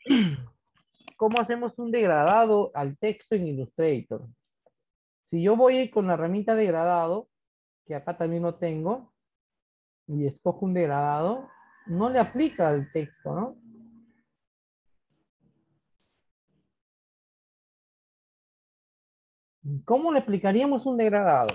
¿Cómo hacemos un degradado al texto en Illustrator? Si yo voy con la herramienta degradado, que acá también lo tengo, y escojo un degradado, no le aplica al texto, ¿no? ¿Cómo le aplicaríamos un degradado?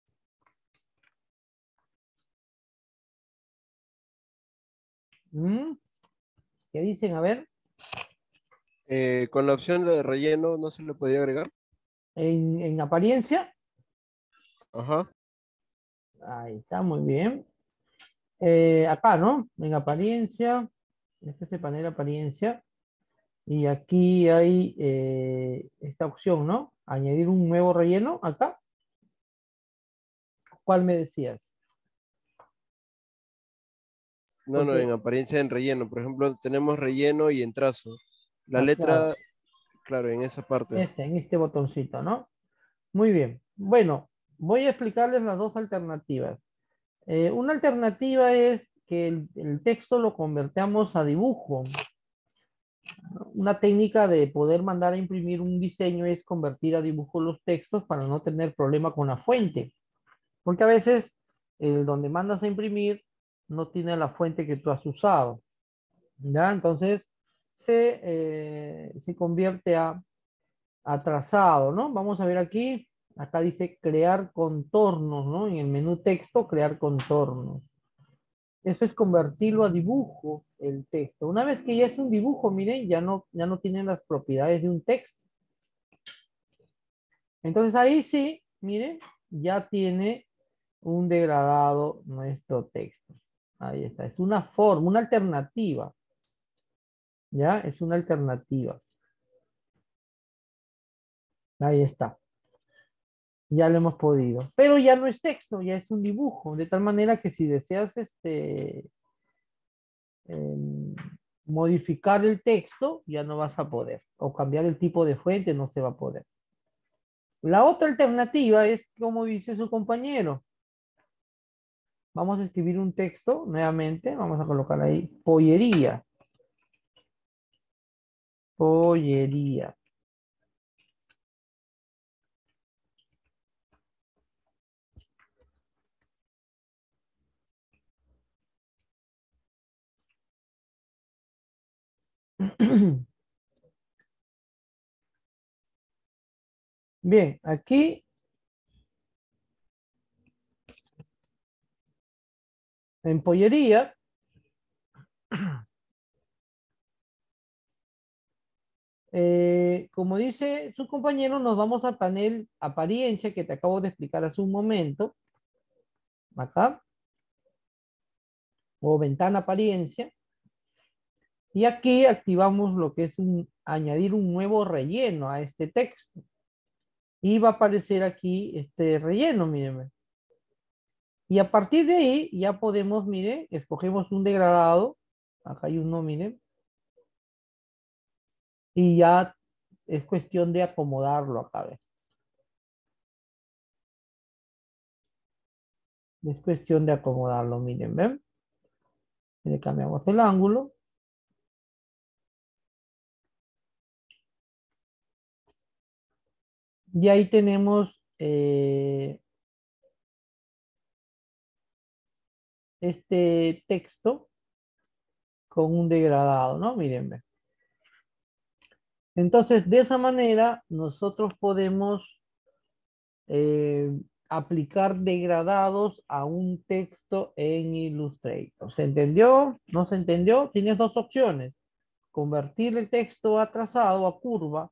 ¿Mm? ¿Qué dicen? A ver, Con la opción de relleno no se le podía agregar. en apariencia, Ajá. ahí está, muy bien. Acá, ¿no? En apariencia, este es el panel apariencia, y aquí hay esta opción, ¿no? Añadir un nuevo relleno, acá. ¿Cuál me decías? No, no, en Porque, apariencia en relleno. Por ejemplo, tenemos relleno y en trazo. La claro, letra, claro, en esa parte. en este botoncito, ¿no? Muy bien. Bueno, voy a explicarles las dos alternativas. Una alternativa es que el texto lo convertamos a dibujo. Una técnica de poder mandar a imprimir un diseño es convertir a dibujo los textos para no tener problema con la fuente. Porque a veces donde mandas a imprimir no tiene la fuente que tú has usado. ¿Ya? Entonces se convierte a trazado, ¿no? Vamos a ver aquí. Acá dice crear contornos, ¿no? En el menú texto, crear contornos. Eso es convertirlo a dibujo, el texto. Una vez que ya es un dibujo, miren, ya no tiene las propiedades de un texto. Entonces ahí sí, miren, ya tiene un degradado nuestro texto. Ahí está, es una forma, una alternativa. ¿Ya? Es una alternativa. Ahí está. Ya lo hemos podido. Pero ya no es texto, ya es un dibujo. De tal manera que si deseas em, modificar el texto, ya no vas a poder. O cambiar el tipo de fuente, no se va a poder. La otra alternativa es como dice su compañero. Vamos a escribir un texto nuevamente. Vamos a colocar ahí pollería. Pollería. Bien, aquí en pollería, como dice su compañero, nos vamos al panel apariencia que te acabo de explicar hace un momento, acá, o ventana apariencia, y aquí activamos lo que es añadir un nuevo relleno a este texto. Y va a aparecer aquí este relleno, miren. Y a partir de ahí ya podemos, miren, escogemos un degradado, acá hay uno, miren, y ya es cuestión de acomodarlo acá, ¿ves? Es cuestión de acomodarlo, miren, ¿ven? Le cambiamos el ángulo. Y ahí tenemos este texto con un degradado, ¿no? Miren, ¿ven? Entonces, de esa manera, nosotros podemos eh, aplicar degradados a un texto en Illustrator. ¿Se entendió? ¿No se entendió? Tienes dos opciones. Convertir el texto a trazado, a curva,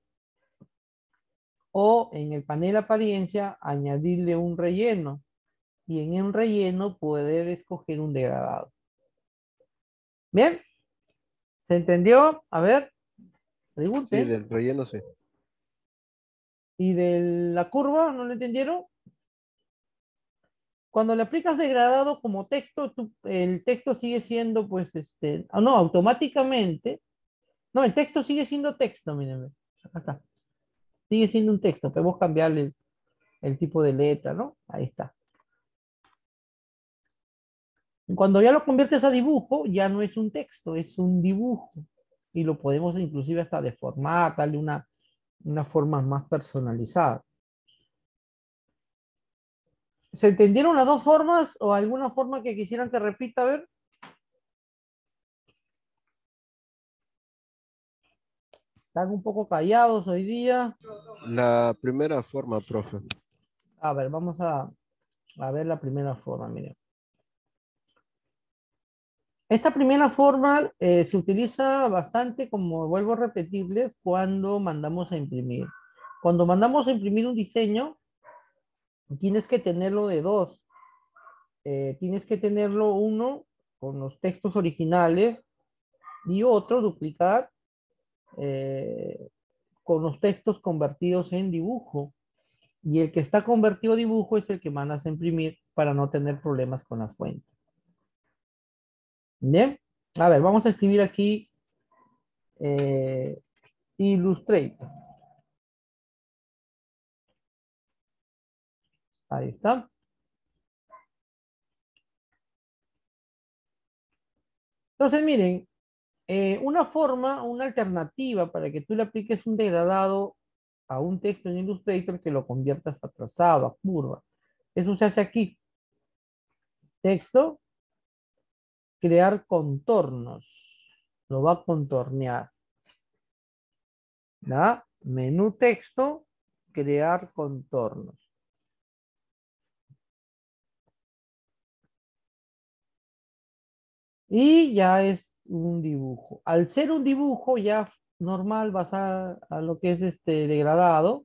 o en el panel apariencia, añadirle un relleno. Y en el relleno poder escoger un degradado. Bien, ¿se entendió? A ver, Sí, pregunten. del relleno sí. ¿Y de la curva? ¿No lo entendieron? Cuando le aplicas degradado como texto, el texto sigue siendo, pues, no, automáticamente, no, el texto sigue siendo texto, miren, acá está, sigue siendo un texto, podemos cambiarle el tipo de letra, ¿no? Ahí está. Cuando ya lo conviertes a dibujo, ya no es un texto, es un dibujo. y lo podemos inclusive hasta deformar, darle una forma más personalizada. ¿Se entendieron las dos formas o alguna forma que quisieran que repita? A ver. Están un poco callados hoy día. La primera forma, profe. A ver, vamos a ver la primera forma, miren. Esta primera forma se utiliza bastante, como vuelvo a repetirles, cuando mandamos a imprimir. Cuando mandamos a imprimir un diseño, tienes que tenerlo de dos. Tienes que tenerlo uno con los textos originales y otro duplicar con los textos convertidos en dibujo. Y el que está convertido a dibujo es el que mandas a imprimir para no tener problemas con la fuente. Bien, a ver, vamos a escribir aquí Illustrator. Ahí está. Entonces, miren, una forma, una alternativa para que tú le apliques un degradado a un texto en Illustrator que lo conviertas a trazado, a curva. Eso se hace aquí. Texto, crear contornos. Lo va a contornear. ¿Ya? Menú texto, crear contornos. Y ya es un dibujo. Al ser un dibujo ya normal, vas a lo que es este degradado.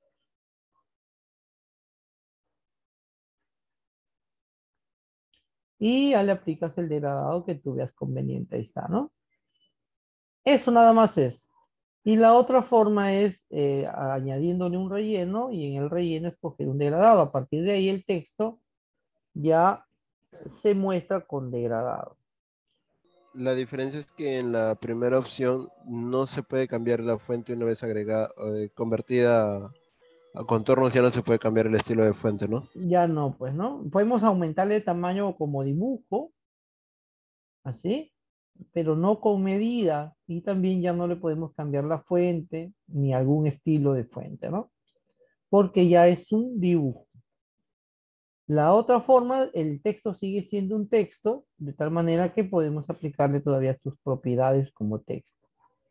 Y ya le aplicas el degradado que tú veas conveniente. Ahí está, ¿no? Eso nada más es. Y la otra forma es añadiéndole un relleno y en el relleno escoger un degradado. A partir de ahí el texto ya se muestra con degradado. La diferencia es que en la primera opción no se puede cambiar la fuente una vez agregada, convertida a contornos, ya no se puede cambiar el estilo de fuente, ¿no? Ya no, pues, ¿no? Podemos aumentarle el tamaño como dibujo, así, pero no con medida. Y también ya no le podemos cambiar la fuente ni algún estilo de fuente, ¿no? Porque ya es un dibujo. La otra forma, el texto sigue siendo un texto, de tal manera que podemos aplicarle todavía sus propiedades como texto.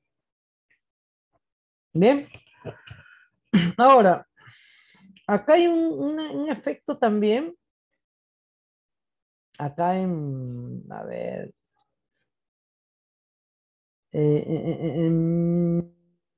Bien, ahora, acá hay un efecto también. Acá a ver, en-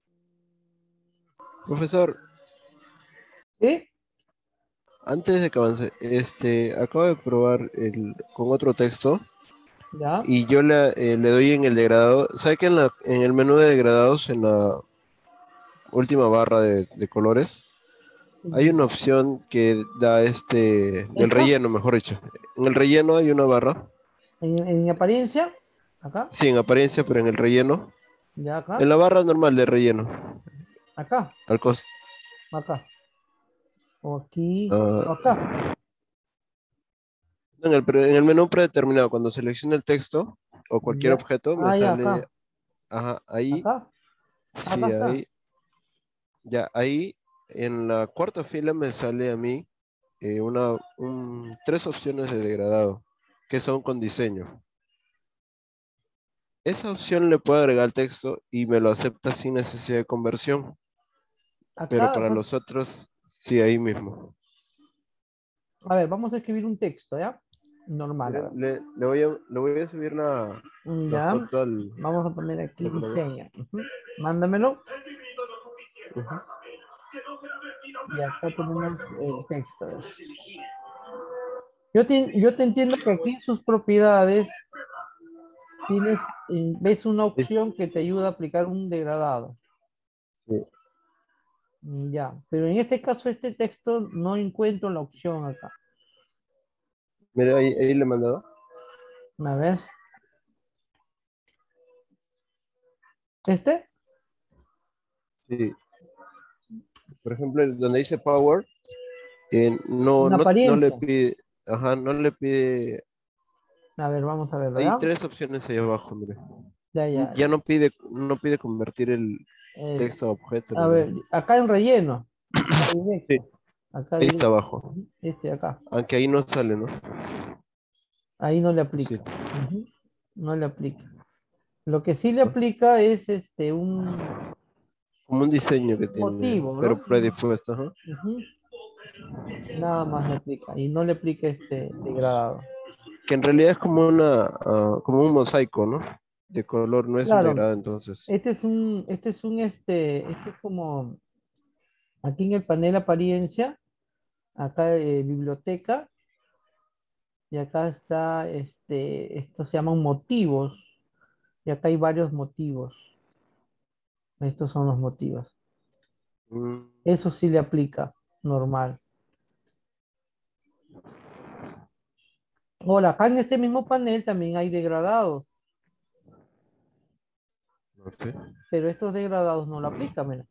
Profesor, ¿sí? antes de que avance, acabo de probar con otro texto ¿Ya? y yo le doy en el degradado. ¿Sabe que en el menú de degradados, en la última barra de colores, hay una opción que da del ¿Esta? relleno, mejor dicho? En el relleno hay una barra, En apariencia, acá, sí, en apariencia, pero en el relleno, ya en acá, la barra normal de relleno, acá, al costo. acá, o aquí, o acá, En el menú predeterminado, cuando seleccione el texto o cualquier ya, objeto, me ya sale, acá, ajá, ahí, acá, acá sí, está. ahí, ya, ahí, en la cuarta fila me sale a mí tres opciones de degradado, que son con diseño. Esa opción le puedo agregar el texto y me lo acepta sin necesidad de conversión, pero Acá, para los otros, sí, ahí mismo. a ver, vamos a escribir un texto, ¿ya? Normal, a Mire, ver. le voy a subir la Ya, foto vamos a poner aquí al programa. diseño. Ujú. Mándamelo. Ujú. Y acá tenemos el texto. Yo te entiendo que aquí en sus propiedades ves una Sí, opción que te ayuda a aplicar un degradado. sí. Ya, pero en este caso este texto no encuentro la opción acá. Mire, ahí le he mandado. A ver, ¿este? Sí. Por ejemplo, donde dice Power, En no le apariencia. pide, ajá, no le pide. A ver, vamos a verlo, Hay ¿ya? tres opciones ahí abajo, mire. Ya, ya. Ya no pide convertir el Eh, texto a objeto a ni nada. ver, acá en relleno, acá Sí, directo, acá ahí está directo. abajo. Ujú, este acá, Aunque ahí no sale, ¿no? ahí no le Sí, aplica. Ujú, no le aplica. Lo que sí le aplica es un como un diseño que tiene, motivo, pero ¿no? predispuesto, ajá. Ujú, nada más le aplica. Y no le aplica este degradado. Que en realidad es como como un mosaico, ¿no? De color, no es un Claro, degradado, entonces. este es como aquí en el panel apariencia, acá biblioteca, y acá está, esto se llaman motivos, y acá hay varios motivos. Estos son los motivos. Mm, Eso sí le aplica, normal. Ahora, acá en este mismo panel también hay degradados, no sé. pero estos degradados no lo aplican, mira.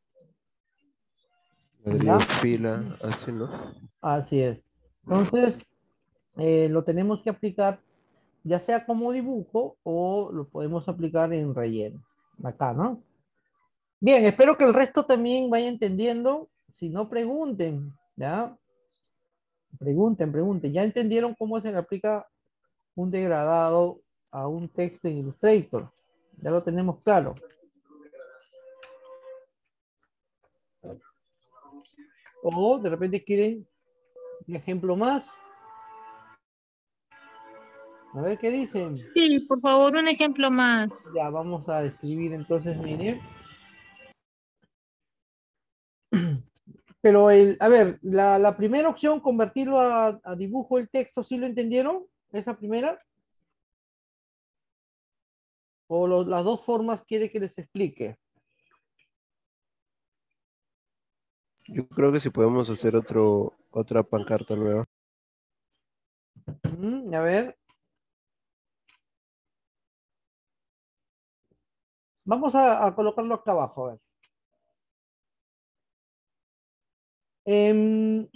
Ladrillo ¿Ya? fila, así, ¿no? Así es. Entonces, lo tenemos que aplicar ya sea como dibujo o lo podemos aplicar en relleno. Acá, ¿no? Bien, espero que el resto también vaya entendiendo. Si no, pregunten, ¿ya? Pregunten, pregunten. ¿Ya entendieron cómo se le aplica un degradado a un texto en Illustrator? Ya lo tenemos claro. O de repente quieren un ejemplo más. A ver qué dicen. Sí, por favor, un ejemplo más. Ya vamos a escribir entonces, mire. Pero a ver, la primera opción, convertirlo a dibujo el texto, ¿sí lo entendieron? Esa primera. O las dos formas quiere que les explique. Yo creo que si podemos hacer otra pancarta nueva. A ver, vamos a colocarlo acá abajo. A ver. Em,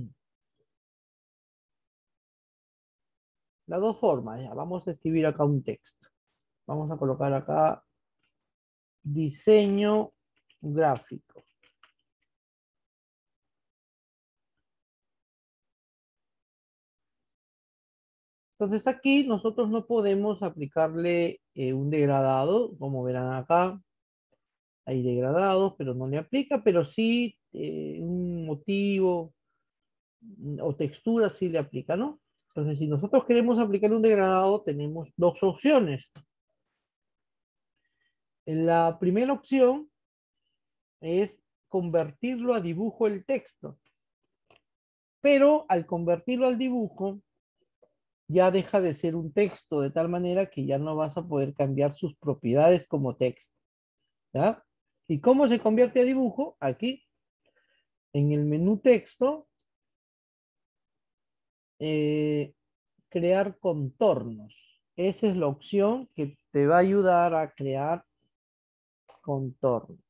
las dos formas, ya. Vamos a escribir acá un texto. Vamos a colocar acá diseño gráfico. Entonces aquí nosotros no podemos aplicarle un degradado, como verán acá. Hay degradados, pero no le aplica, pero sí un motivo o textura sí le aplica, ¿no? Entonces, si nosotros queremos aplicar un degradado, tenemos dos opciones. La primera opción es convertirlo a dibujo el texto, pero al convertirlo al dibujo, ya deja de ser un texto, de tal manera que ya no vas a poder cambiar sus propiedades como texto, ¿ya? ¿Y cómo se convierte a dibujo? Aquí, en el menú texto, eh, crear contornos. Esa es la opción que te va a ayudar a crear contornos.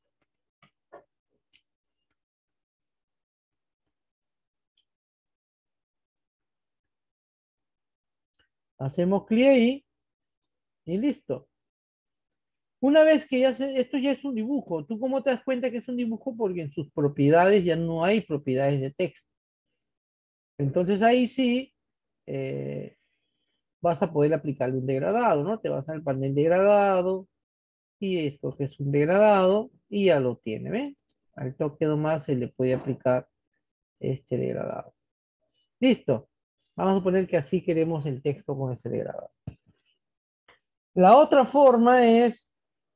Hacemos clic ahí y listo. Una vez que esto ya es un dibujo, ¿tú cómo te das cuenta que es un dibujo? Porque en sus propiedades ya no hay propiedades de texto. Entonces ahí sí eh, vas a poder aplicarle un degradado, ¿no? Te vas al panel degradado y esto que es un degradado y ya lo tiene, ¿ven? Al toque nomás se le puede aplicar este degradado. Listo. Vamos a suponer que así queremos el texto con ese degradado. La otra forma es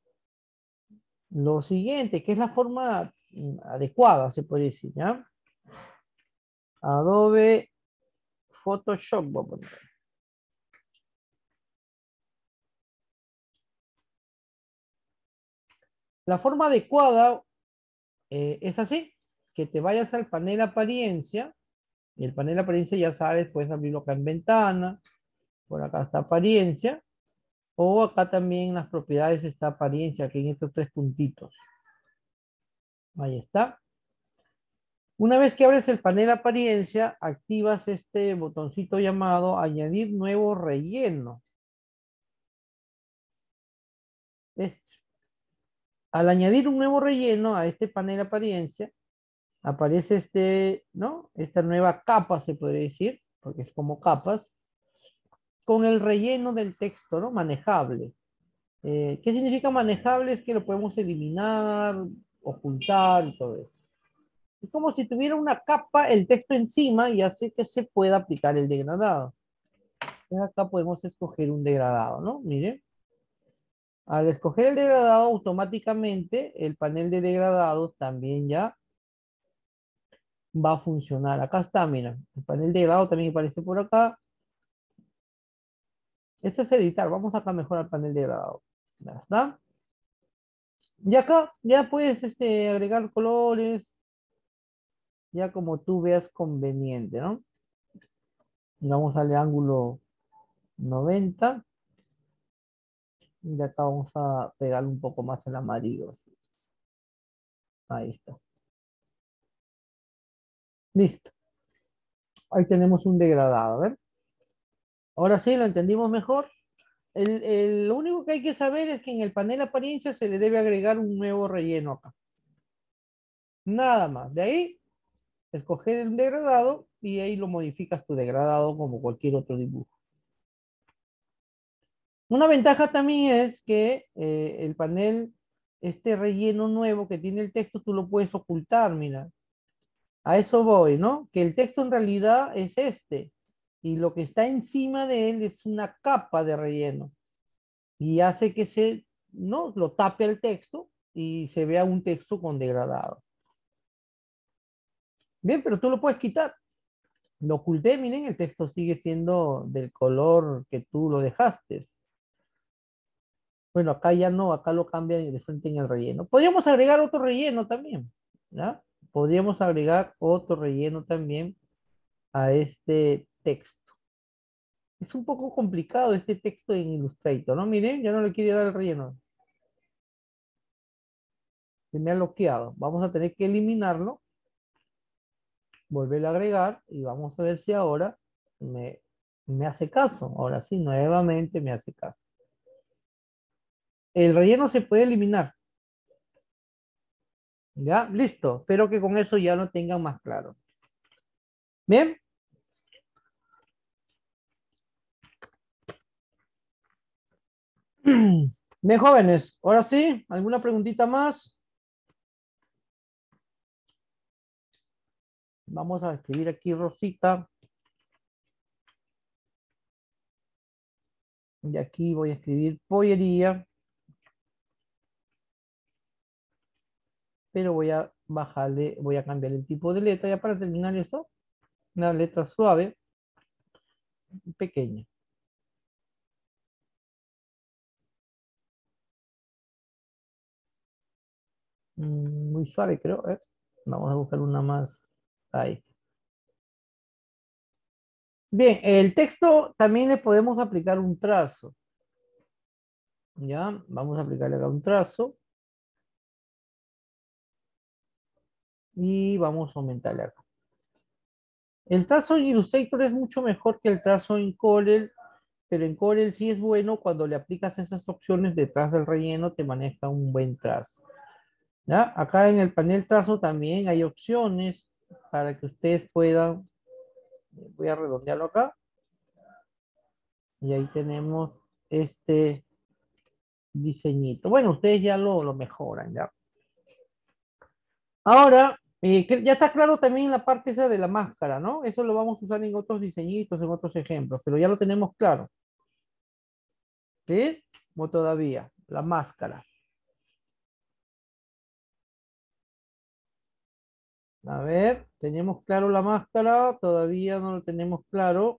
lo siguiente, que es la forma adecuada, se puede decir, ¿ya? Adobe Photoshop, voy a poner. La forma adecuada es así, que te vayas al panel apariencia, y el panel apariencia ya sabes, puedes abrirlo acá en ventana, por acá está apariencia, o acá también en las propiedades está apariencia, aquí en estos tres puntitos. Ahí está. Una vez que abres el panel apariencia, activas este botoncito llamado añadir nuevo relleno. Este. Al añadir un nuevo relleno a este panel apariencia, aparece ¿no? Esta nueva capa, se podría decir, porque es como capas, con el relleno del texto, ¿no? Manejable. ¿Qué significa manejable? Es que lo podemos eliminar, ocultar y todo eso. Es como si tuviera una capa, el texto encima, y hace que se pueda aplicar el degradado. Entonces acá podemos escoger un degradado, ¿no? Miren. Al escoger el degradado, automáticamente el panel de degradado también ya va a funcionar. Acá está, mira. El panel de degradado también aparece por acá. Esto es editar. Vamos acá mejor al panel de degradado. Ya está. Y acá ya puedes agregar colores, ya como tú veas conveniente, ¿no? Y vamos al ángulo 90. Y acá vamos a pegar un poco más el amarillo. Así. Ahí está. Listo. Ahí tenemos un degradado, a ver. Ahora sí, lo entendimos mejor. Lo único que hay que saber es que en el panel apariencia se le debe agregar un nuevo relleno acá. Nada más. De ahí, escoger el degradado y ahí lo modificas tu degradado como cualquier otro dibujo. Una ventaja también es que el panel, este relleno nuevo que tiene el texto, tú lo puedes ocultar, mira. A eso voy, ¿no? Que el texto en realidad es este. Y lo que está encima de él es una capa de relleno. Y hace que ¿no? Lo tape el texto y se vea un texto con degradado. Bien, pero tú lo puedes quitar. Lo oculté, miren, el texto sigue siendo del color que tú lo dejaste. Bueno, acá ya no, acá lo cambian de frente en el relleno. Podríamos agregar otro relleno también, ¿ya? Podríamos agregar otro relleno también a este texto. Es un poco complicado este texto en Illustrator, ¿no? Miren, ya no le quiere dar el relleno. Se me ha bloqueado. Vamos a tener que eliminarlo, volverlo a agregar y vamos a ver si ahora me hace caso. Ahora sí, nuevamente me hace caso. El relleno se puede eliminar. Ya, listo. Espero que con eso ya lo tengan más claro. Bien. Bien, jóvenes. Ahora sí, ¿alguna preguntita más? Vamos a escribir aquí Rosita. Y aquí voy a escribir pollería. Pero voy a bajarle, voy a cambiar el tipo de letra ya para terminar eso. Una letra suave, pequeña. Muy suave, creo. Vamos a buscar una más. Ahí. Bien, el texto también le podemos aplicar un trazo. Ya, vamos a aplicarle acá un trazo. Y vamos a aumentarle acá. El trazo en Illustrator es mucho mejor que el trazo en Corel, pero en Corel sí es bueno cuando le aplicas esas opciones detrás del relleno, te maneja un buen trazo. ¿Ya? Acá en el panel trazo también hay opciones para que ustedes puedan, voy a redondearlo acá, y ahí tenemos este diseñito. Bueno, ustedes ya lo mejoran, ¿ya? Ahora, ya está claro también la parte esa de la máscara, ¿no? Eso lo vamos a usar en otros diseñitos, en otros ejemplos, pero ya lo tenemos claro. ¿Sí? O todavía, la máscara. A ver, ¿tenemos claro la máscara? Todavía no lo tenemos claro.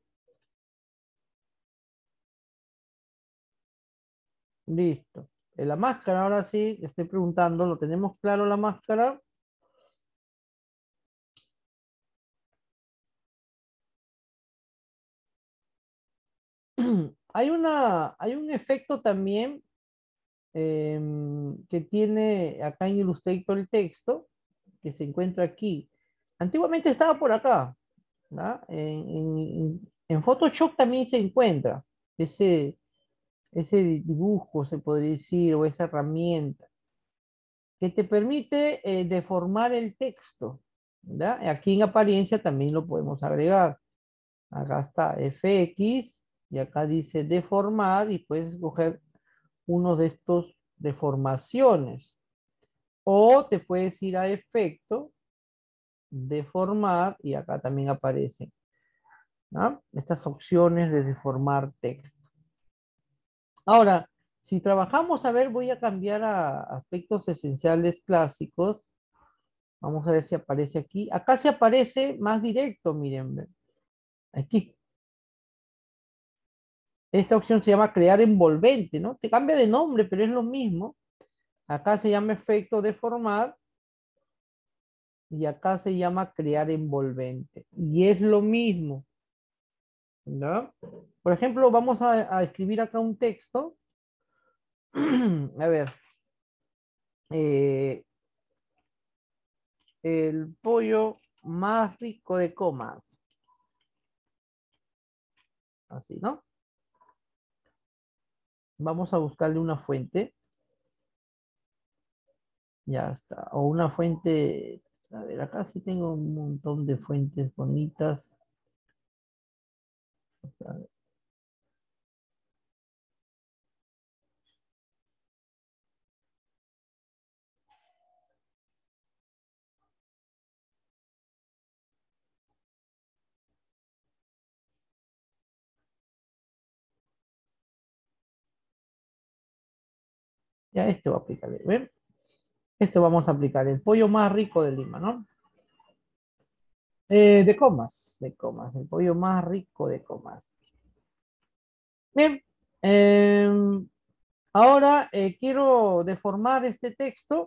Listo. La máscara, ahora sí, estoy preguntando, ¿lo tenemos claro la máscara? Hay un efecto también que tiene acá en Illustrator el texto, que se encuentra aquí. Antiguamente estaba por acá, ¿no? En Photoshop también se encuentra ese ese dibujo, se podría decir, o esa herramienta que te permite deformar el texto. ¿Ya? Aquí en apariencia también lo podemos agregar. Acá está FX y acá dice deformar y puedes escoger uno de estos deformaciones. O te puedes ir a efecto, deformar y acá también aparecen, ¿no? Estas opciones de deformar texto. Ahora, si trabajamos, a ver, voy a cambiar a aspectos esenciales clásicos. Vamos a ver si aparece aquí. Acá se aparece más directo, miren. Ven. Aquí. Esta opción se llama crear envolvente, ¿no? Te cambia de nombre, pero es lo mismo. Acá se llama efecto deformar y acá se llama crear envolvente. Y es lo mismo, ¿no? Por ejemplo, vamos a escribir acá un texto. A ver. Eh, el pollo más rico de comas. Así, ¿no? Vamos a buscarle una fuente. Ya está. O una fuente. A ver, acá sí tengo un montón de fuentes bonitas. Ya, este va a aplicarle. ¿Ven? Esto vamos a aplicar. El pollo más rico de Lima, ¿no? De comas, de comas. El pollo más rico de comas. Bien. Ahora quiero deformar este texto.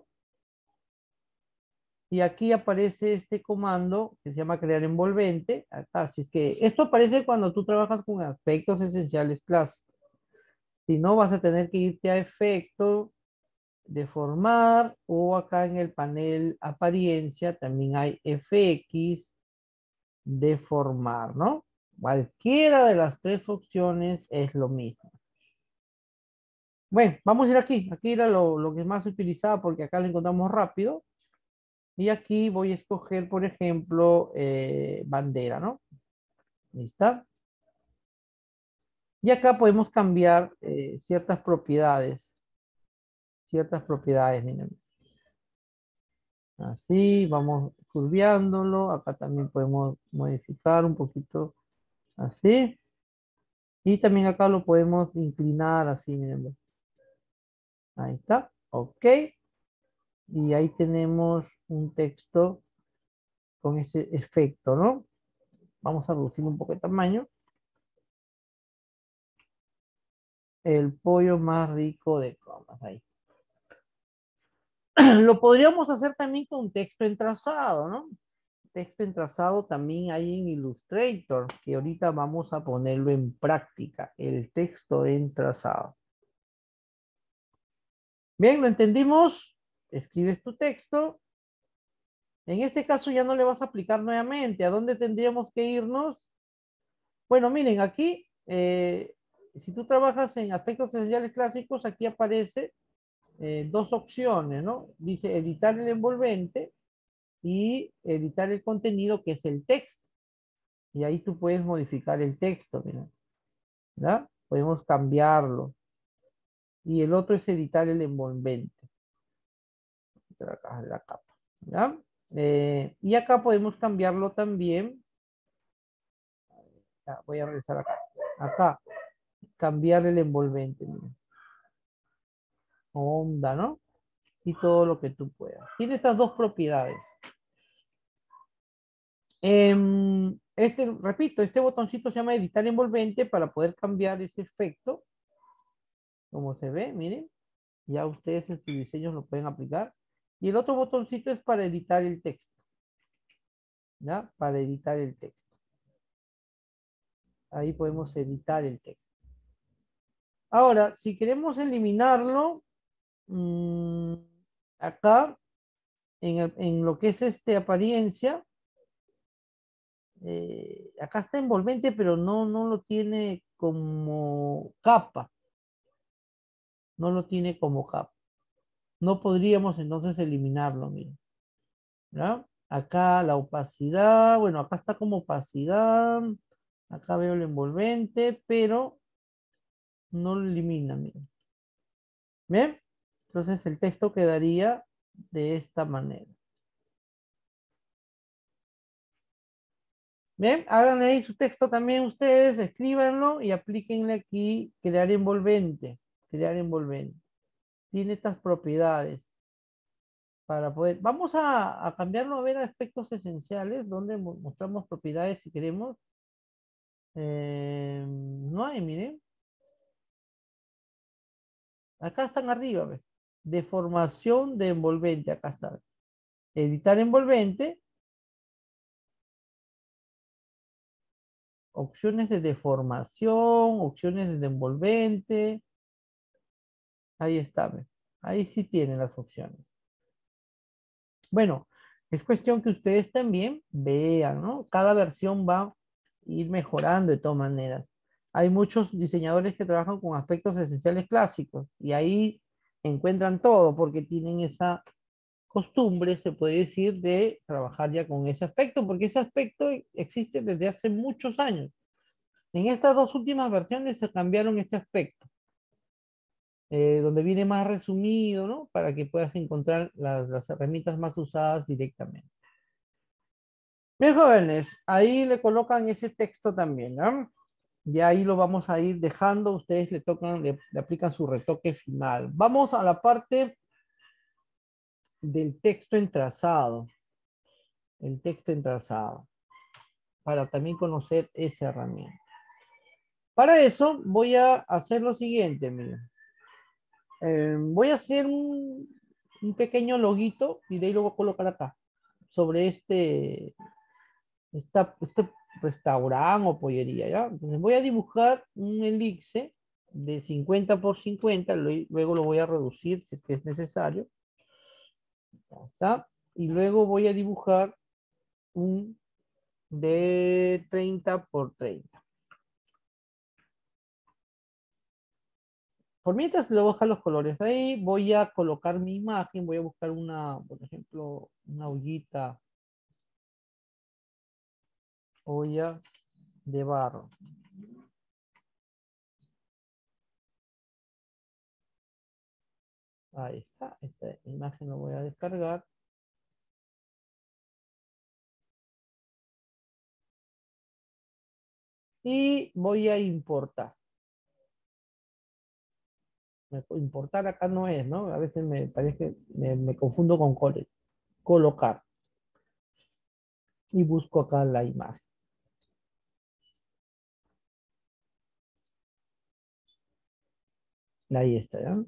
Y aquí aparece este comando que se llama crear envolvente. Acá, así es que esto aparece cuando tú trabajas con aspectos esenciales clásicos. Si no, vas a tener que irte a efecto, deformar, o acá en el panel apariencia también hay FX, deformar, ¿no? Cualquiera de las tres opciones es lo mismo. Bueno, vamos a ir aquí. Aquí era lo que más se utilizaba porque acá lo encontramos rápido. Y aquí voy a escoger, por ejemplo, bandera, ¿no? ¿Listo? Y acá podemos cambiar ciertas propiedades. Ciertas propiedades, miren. Así, vamos curviándolo. Acá también podemos modificar un poquito así. Y también acá lo podemos inclinar así, miren. Ahí está. Ok. Y ahí tenemos un texto con ese efecto, ¿no? Vamos a reducir un poco de tamaño. El pollo más rico de comas. Ahí. Lo podríamos hacer también con texto en trazado, ¿no? Texto en trazado también hay en Illustrator, que ahorita vamos a ponerlo en práctica, el texto en trazado. Bien, ¿lo entendimos? Escribes tu texto. En este caso ya no le vas a aplicar nuevamente. ¿A dónde tendríamos que irnos? Bueno, miren, aquí, si tú trabajas en aspectos esenciales clásicos, aquí aparece dos opciones, ¿no? Dice editar el envolvente y editar el contenido, que es el texto. Y ahí tú puedes modificar el texto, mira. ¿Ya? Podemos cambiarlo. Y el otro es editar el envolvente. Acá, la capa. ¿Ya? Y acá podemos cambiarlo también. Ya, voy a regresar acá. Acá, cambiar el envolvente. Mira. Onda, ¿no? Y todo lo que tú puedas. Tiene estas dos propiedades. Repito, este botoncito se llama editar envolvente para poder cambiar ese efecto. Como se ve, miren. Ya ustedes en sus diseños lo pueden aplicar. Y el otro botoncito es para editar el texto. ¿Ya? Para editar el texto. Ahí podemos editar el texto. Ahora, si queremos eliminarlo, acá, en lo que es apariencia, acá está envolvente, pero no lo tiene como capa. No lo tiene como capa. No podríamos entonces eliminarlo, miren. ¿Ya? Acá la opacidad, bueno, acá está como opacidad. Acá veo el envolvente, pero no lo elimina, miren. ¿Bien? Entonces el texto quedaría de esta manera. Bien, hagan ahí su texto también ustedes, escríbanlo y aplíquenle aquí crear envolvente. Crear envolvente. Tiene estas propiedades para poder. Vamos a cambiarlo a ver aspectos esenciales, donde mostramos propiedades si queremos. No hay, miren. Acá están arriba, ¿ves? Deformación de envolvente, acá está. Editar envolvente. Opciones de deformación, opciones de envolvente. Ahí está, ¿ves? Ahí sí tienen las opciones. Bueno, es cuestión que ustedes también vean, ¿no? Cada versión va a ir mejorando de todas maneras. Hay muchos diseñadores que trabajan con aspectos esenciales clásicos y ahí encuentran todo porque tienen esa costumbre, se puede decir, de trabajar ya con ese aspecto, porque ese aspecto existe desde hace muchos años. En estas dos últimas versiones se cambiaron este aspecto, donde viene más resumido, ¿no? Para que puedas encontrar las herramientas más usadas directamente. Bien, jóvenes, ahí le colocan ese texto también, ¿no? Y ahí lo vamos a ir dejando, ustedes le tocan, le aplican su retoque final. Vamos a la parte del texto en trazado. El texto en trazado. Para también conocer esa herramienta. Para eso voy a hacer lo siguiente, miren. Voy a hacer un pequeño loguito y de ahí lo voy a colocar acá. Sobre este restaurante o pollería, ¿ya? Entonces voy a dibujar un elipse de 50 por 50, luego lo voy a reducir si es que es necesario. Ya está. Y luego voy a dibujar un de 30 por 30. Por mientras le voy a dejar los colores ahí, voy a colocar mi imagen, voy a buscar una, por ejemplo, una olla de barro. Ahí está, esta imagen lo voy a descargar. Y voy a importar. Importar acá no es, ¿no? A veces me parece, me confundo con colocar. Y busco acá la imagen. Ahí está, ¿ya?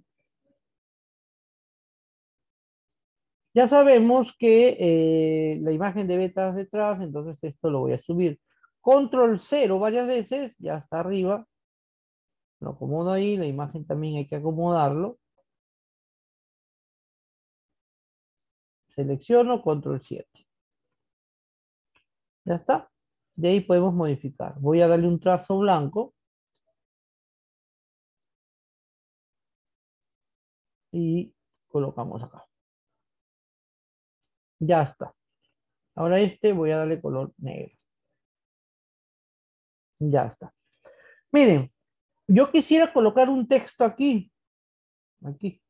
Ya sabemos que la imagen debe estar detrás, entonces esto lo voy a subir. Control 0 varias veces, ya está arriba. Lo acomodo ahí, la imagen también hay que acomodarlo. Selecciono, control 7. Ya está. De ahí podemos modificar. Voy a darle un trazo blanco. Y colocamos acá. Ya está. Ahora voy a darle color negro. Ya está. Miren, yo quisiera colocar un texto aquí. Aquí.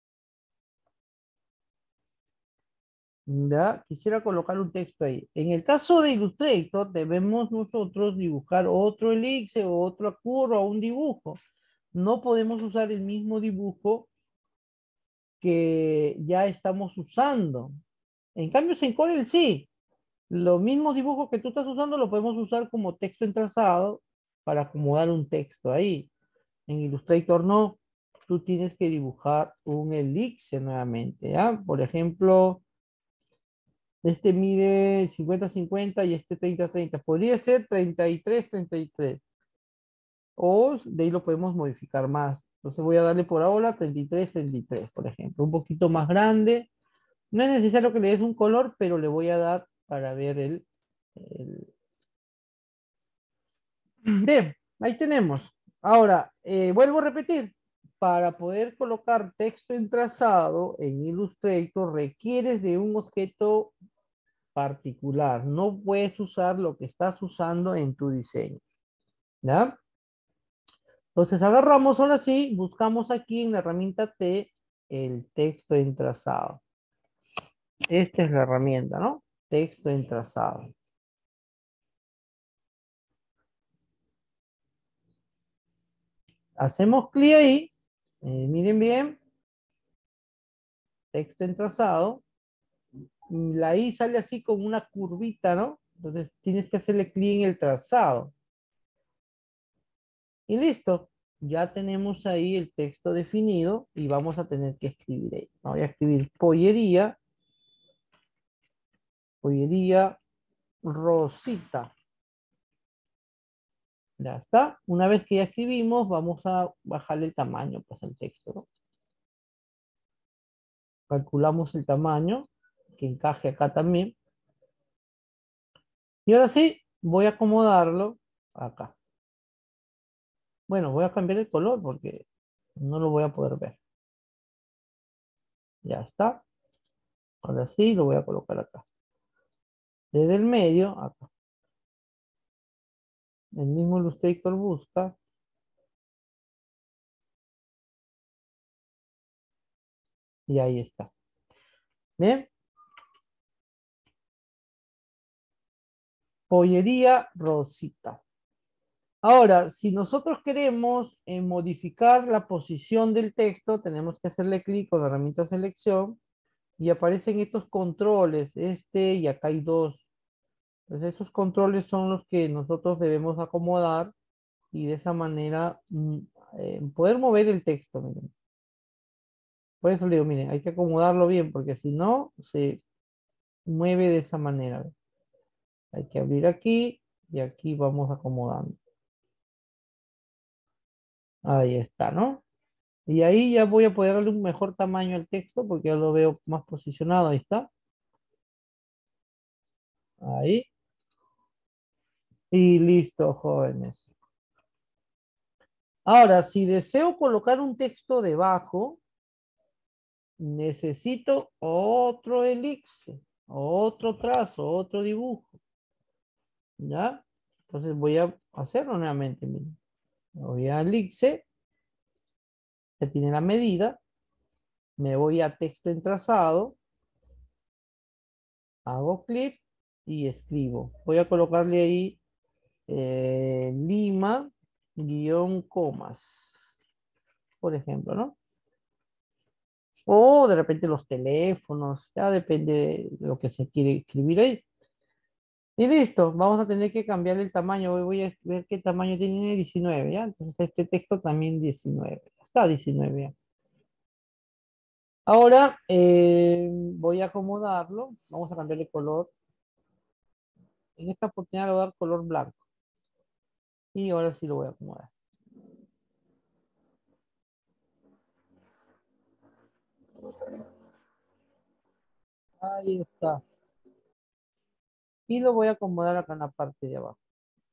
Ya, quisiera colocar un texto ahí. En el caso de Illustrator, debemos nosotros dibujar otro elixir o otra curva o un dibujo. No podemos usar el mismo dibujo que ya estamos usando. En cambio, en Corel sí. Los mismos dibujos que tú estás usando lo podemos usar como texto en trazado para acomodar un texto ahí. En Illustrator no. Tú tienes que dibujar un elixir nuevamente, ¿ya? Por ejemplo, este mide 50-50 y este 30-30. Podría ser 33-33. O de ahí lo podemos modificar más. Entonces voy a darle por ahora 33-33, por ejemplo. Un poquito más grande. No es necesario que le des un color, pero le voy a dar para ver Bien, ahí tenemos. Ahora, vuelvo a repetir. para poder colocar texto en trazado en Illustrator requieres de un objeto particular. No puedes usar lo que estás usando en tu diseño. ¿Ya? Entonces agarramos ahora sí, buscamos aquí en la herramienta T el texto en trazado. Esta es la herramienta, ¿no? Texto en trazado. Hacemos clic ahí. Miren bien. Texto en trazado. La I sale así como una curvita, ¿no? Entonces tienes que hacerle clic en el trazado. Y listo. Ya tenemos ahí el texto definido y vamos a tener que escribir ahí. Voy a escribir pollería. Pollería Rosita. Ya está. Una vez que ya escribimos, vamos a bajarle el tamaño, pues, al texto, ¿no? Calculamos el tamaño, que encaje acá también. Y ahora sí, voy a acomodarlo acá. Bueno, voy a cambiar el color porque no lo voy a poder ver. Ya está. Ahora sí, lo voy a colocar acá. Desde el medio, acá. El mismo Illustrator busca. Y ahí está. Bien. Pollería Rosita. Ahora, si nosotros queremos modificar la posición del texto, tenemos que hacerle clic con la herramienta selección y aparecen estos controles, este y acá hay dos. Entonces esos controles son los que nosotros debemos acomodar y de esa manera poder mover el texto. Miren. Por eso le digo, miren, hay que acomodarlo bien porque si no, se mueve de esa manera. Hay que abrir aquí y aquí vamos acomodando. Ahí está, ¿no? Y ahí ya voy a poder darle un mejor tamaño al texto porque ya lo veo más posicionado. Ahí está. Ahí. Y listo, jóvenes. Ahora, si deseo colocar un texto debajo, necesito otro elixir, otro trazo, otro dibujo. ¿Ya? Entonces voy a hacerlo nuevamente. Miren. Voy a elixir. Ya tiene la medida. Me voy a texto en trazado. Hago clic y escribo. Voy a colocarle ahí Lima guión comas, por ejemplo, ¿no? O de repente los teléfonos, ya depende de lo que se quiere escribir ahí. Y listo, vamos a tener que cambiar el tamaño. Hoy voy a ver qué tamaño tiene 19, ¿ya? Entonces este texto también 19. Está 19 ya. Ahora voy a acomodarlo. Vamos a cambiar el color. En esta oportunidad le voy a dar color blanco. Y ahora sí lo voy a acomodar. Ahí está. Y lo voy a acomodar acá en la parte de abajo.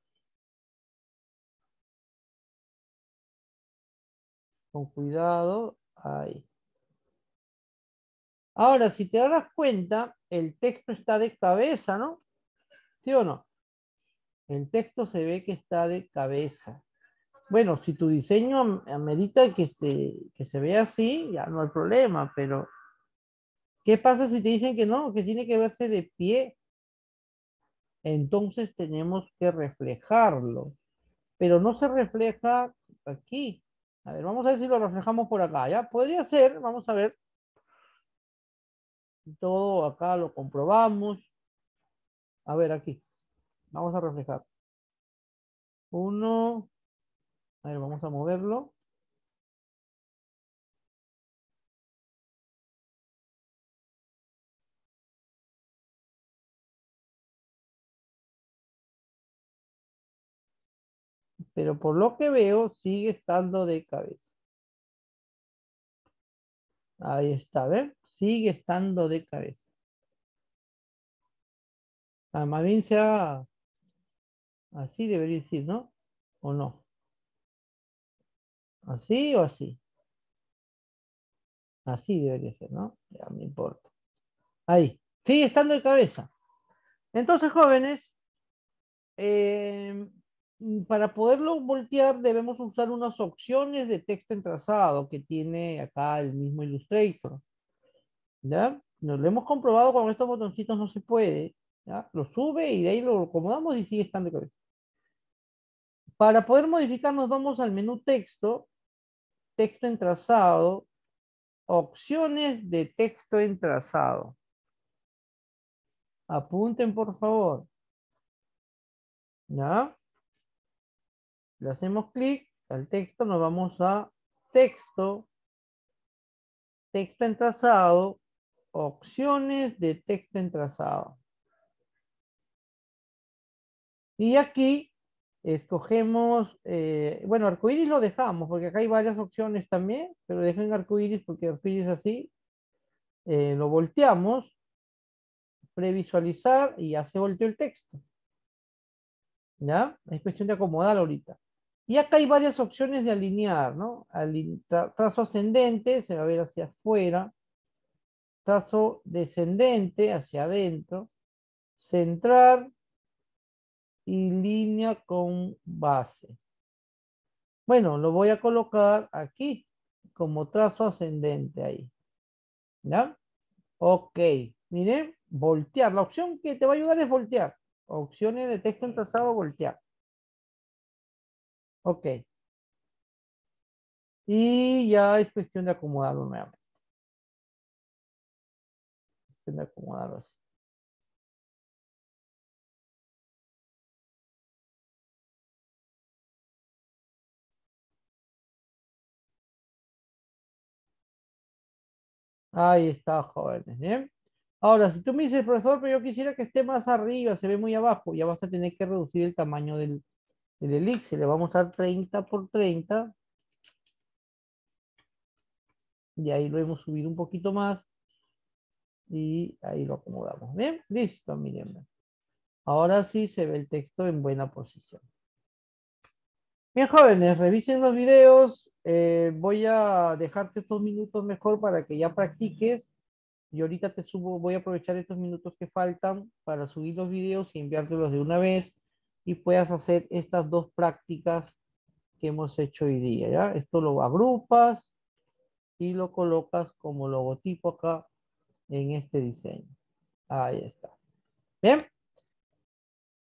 Con cuidado. Ahí. Ahora, si te das cuenta, el texto está de cabeza, ¿no? ¿Sí o no? El texto se ve que está de cabeza. Bueno, si tu diseño amerita que se vea así, ya no hay problema, pero ¿qué pasa si te dicen que no, que tiene que verse de pie? Entonces tenemos que reflejarlo, pero no se refleja aquí. A ver, vamos a ver si lo reflejamos por acá, ¿ya? Podría ser, vamos a ver. Todo acá lo comprobamos. A ver, aquí. Vamos a reflejar. Uno. A ver, vamos a moverlo. Pero por lo que veo, sigue estando de cabeza. Ahí está, ¿ven? Sigue estando de cabeza. Más bien sea así, debería decir, ¿no? ¿O no? ¿Así o así? Así debería ser, ¿no? Ya me importa. Ahí. Sigue estando de cabeza. Entonces, jóvenes, eh, para poderlo voltear debemos usar unas opciones de texto en trazado que tiene acá el mismo Illustrator. ¿Ya? Nos lo hemos comprobado con estos botoncitos no se puede. ¿Ya? Lo sube y de ahí lo acomodamos y sigue estando de cabeza. Para poder modificar nos vamos al menú texto, texto en trazado, opciones de texto en trazado. Apunten por favor. ¿Ya? Le hacemos clic al texto, nos vamos a texto, texto en trazado, opciones de texto en trazado. Y aquí escogemos, bueno, arcoíris lo dejamos, porque acá hay varias opciones también, pero dejen arcoíris porque arcoíris así, lo volteamos, previsualizar y ya se volteó el texto. ¿Ya? Es cuestión de acomodar ahorita. Y acá hay varias opciones de alinear, ¿no? Trazo ascendente, se va a ver hacia afuera. Trazo descendente, hacia adentro. Centrar y línea con base. Bueno, lo voy a colocar aquí como trazo ascendente ahí. ¿Ya? Ok. Miren, voltear. La opción que te va a ayudar es voltear. Opciones de texto en trazado, voltear. Ok. Y ya es cuestión de acomodarlo nuevamente. Cuestión de acomodarlo así. Ahí está, jóvenes. Bien. Ahora, si tú me dices, profesor, pero yo quisiera que esté más arriba, se ve muy abajo, ya vas a tener que reducir el tamaño del elixir. Le vamos a dar 30 por 30. Y ahí lo hemos subido un poquito más. Y ahí lo acomodamos. Bien, listo, miren. Ahora sí se ve el texto en buena posición. Bien, jóvenes, revisen los videos. Voy a dejarte estos minutos mejor para que ya practiques. Y ahorita te subo, voy a aprovechar estos minutos que faltan para subir los videos y enviártelos de una vez y puedas hacer estas dos prácticas que hemos hecho hoy día, ¿ya? Esto lo agrupas y lo colocas como logotipo acá en este diseño. Ahí está. Bien.